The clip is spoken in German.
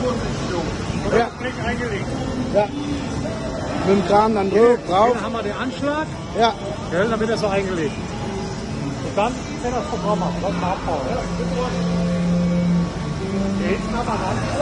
Oder Ja. Klick eingelegt. Ja. Mit dem Kran dann drauf. Hier haben wir den Anschlag, Ja. gell, dann wird er so eingelegt. Und dann fängt das Programm an. Lass mal abbauen. Ja. Hinten haben wir dann